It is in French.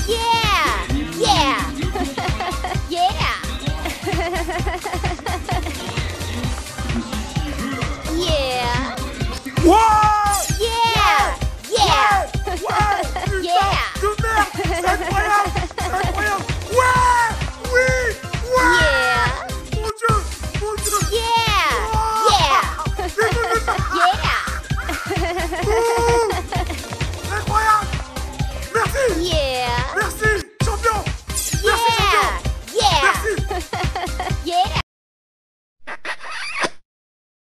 Yeah! Yeah! Yeah! Yeah! Wow! Yeah! Yeah! Ouais! Putain Yeah! de merde! C'est incroyable! C'est incroyable! Ouais! Oui! Ouais! Yeah! Mon Dieu! Mon Dieu! Yeah! Oh! Yeah! Vite, vite, vite! Yeah! Ouh! Incroyable! Merci! Yeah!